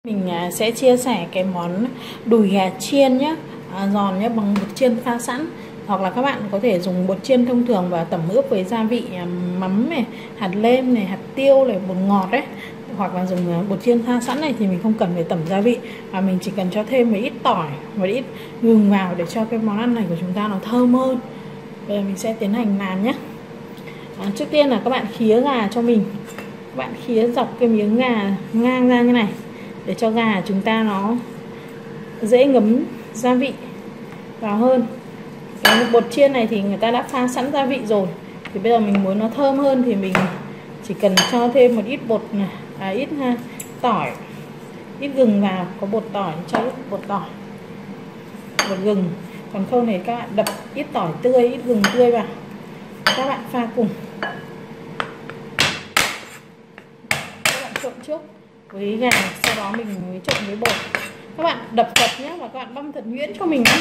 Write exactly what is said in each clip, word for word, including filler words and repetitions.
Mình sẽ chia sẻ cái món đùi gà chiên nhé, à, giòn nhé, bằng bột chiên pha sẵn. Hoặc là các bạn có thể dùng bột chiên thông thường và tẩm ướp với gia vị mắm này, hạt nêm này, hạt tiêu này, bột ngọt đấy. Hoặc là dùng bột chiên pha sẵn này thì mình không cần phải tẩm gia vị, mà mình chỉ cần cho thêm một ít tỏi, một ít gừng vào để cho cái món ăn này của chúng ta nó thơm hơn. Bây giờ mình sẽ tiến hành làm nhé. À, trước tiên là các bạn khía gà cho mình. Các bạn khía dọc cái miếng gà ngang ra như này để cho gà chúng ta nó dễ ngấm gia vị vào hơn. Cái bột chiên này thì người ta đã pha sẵn gia vị rồi, thì bây giờ mình muốn nó thơm hơn thì mình chỉ cần cho thêm một ít bột này, à, ít ha, tỏi, ít gừng vào. Có bột tỏi cho ít bột tỏi, bột gừng. Còn không thì các bạn đập ít tỏi tươi, ít gừng tươi vào, các bạn pha cùng. Các bạn trộn trước với gà, sau đó mình mới trộn với bột. Các bạn đập thật nhé, và các bạn băm thật nhuyễn cho mình nhé.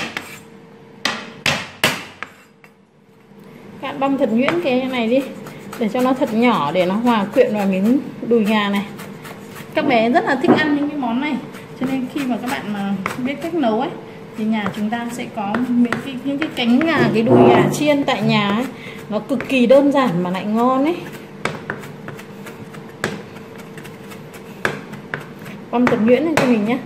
Các bạn băm thật nhuyễn cái này đi, để cho nó thật nhỏ, để nó hòa quyện vào miếng đùi gà này. Các bé rất là thích ăn những cái món này, cho nên khi mà các bạn mà biết cách nấu ấy, thì nhà chúng ta sẽ có những cái, những cái cánh gà, cái đùi gà chiên tại nhà ấy, nó cực kỳ đơn giản mà lại ngon ấy. Băm thật nhuyễn lên cho mình nhé.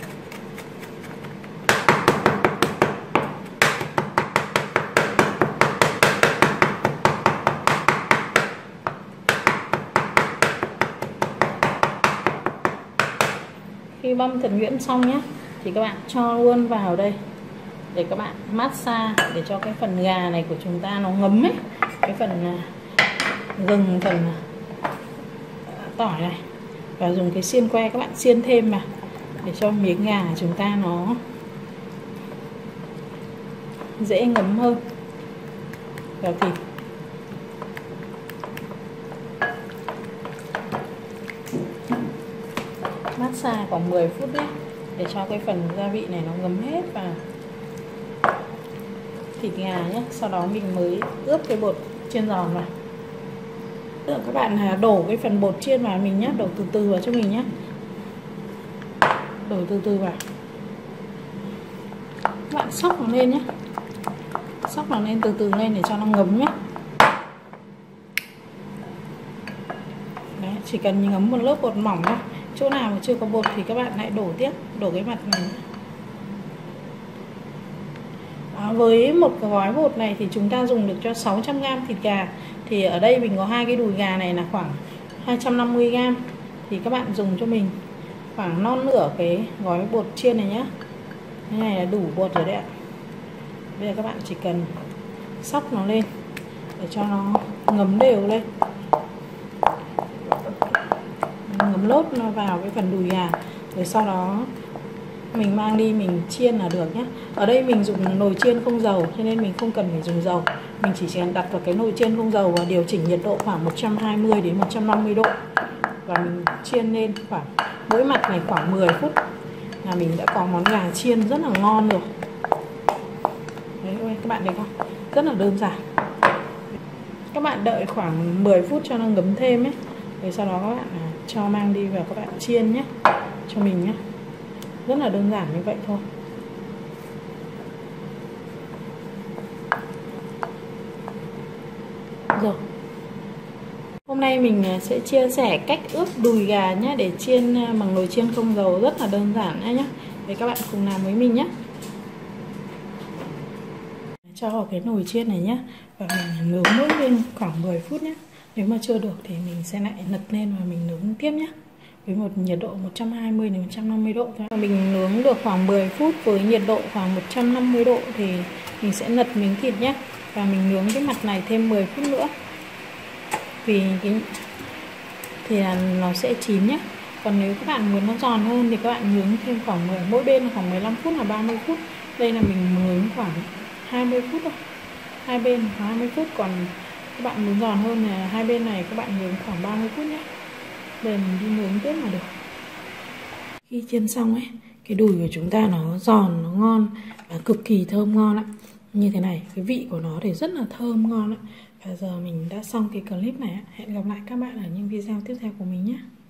Khi băm thật nhuyễn xong nhé, thì các bạn cho luôn vào đây để các bạn massage, để cho cái phần gà này của chúng ta nó ngấm ấy, cái phần gừng, phần tỏi này. Và dùng cái xiên que các bạn xiên thêm vào để cho miếng gà chúng ta nó dễ ngấm hơn vào thịt. Massage khoảng mười phút nhé, để cho cái phần gia vị này nó ngấm hết vào thịt gà nhé. Sau đó mình mới ướp cái bột chiên giòn vào. Tức là các bạn đổ cái phần bột chiên vào mình nhé, đổ từ từ vào cho mình nhé. Đổ từ từ vào. Các bạn xóc nó lên nhé. Xóc nó lên từ từ lên để cho nó ngấm nhé. Đấy, chỉ cần ngấm một lớp bột mỏng thôi. Chỗ nào mà chưa có bột thì các bạn lại đổ tiếp, đổ cái mặt này. À, với một cái gói bột này thì chúng ta dùng được cho sáu trăm gam thịt gà. Thì ở đây mình có hai cái đùi gà này là khoảng hai trăm năm mươi gam. Thì các bạn dùng cho mình khoảng non nửa cái gói bột chiên này nhé. Cái này là đủ bột rồi đấy ạ. Bây giờ các bạn chỉ cần xóc nó lên để cho nó ngấm đều lên, ngấm lốt nó vào cái phần đùi gà. Rồi sau đó mình mang đi mình chiên là được nhé. Ở đây mình dùng nồi chiên không dầu, cho nên mình không cần phải dùng dầu. Mình chỉ cần đặt vào cái nồi chiên không dầu và điều chỉnh nhiệt độ khoảng một trăm hai mươi đến một trăm năm mươi độ. Và mình chiên lên khoảng mỗi mặt này khoảng mười phút là mình đã có món gà chiên rất là ngon rồi. Đấy các bạn thấy không? Rất là đơn giản. Các bạn đợi khoảng mười phút cho nó ngấm thêm ấy. Rồi sau đó các bạn cho mang đi và các bạn chiên nhé, cho mình nhé. Rất là đơn giản như vậy thôi. Rồi. Hôm nay mình sẽ chia sẻ cách ướp đùi gà nhé, để chiên bằng nồi chiên không dầu, rất là đơn giản nhé. Để các bạn cùng làm với mình nhé. Cho vào cái nồi chiên này nhé, và mình nướng mỗi bên khoảng mười phút nhé. Nếu mà chưa được thì mình sẽ lại lật lên và mình nướng tiếp nhé, với một nhiệt độ một trăm hai mươi đến một trăm năm mươi độ thôi. Mình nướng được khoảng mười phút với nhiệt độ khoảng một trăm năm mươi độ thì mình sẽ lật miếng thịt nhé, và mình nướng cái mặt này thêm mười phút nữa. Vì cái thì là nó sẽ chín nhé. Còn nếu các bạn muốn nó giòn hơn thì các bạn nướng thêm khoảng mười, mỗi bên khoảng mười lăm phút hoặc ba mươi phút. Đây là mình nướng khoảng hai mươi phút thôi. Hai bên khoảng hai mươi phút, còn các bạn muốn giòn hơn là hai bên này các bạn nướng khoảng ba mươi phút nhé. Để mình đi nướng tiếp là được. Khi chiên xong ấy, cái đùi của chúng ta nó giòn, nó ngon và cực kỳ thơm ngon ạ. Như thế này, cái vị của nó thì rất là thơm ngon ạ. Và giờ mình đã xong cái clip này. Hẹn gặp lại các bạn ở những video tiếp theo của mình nhé.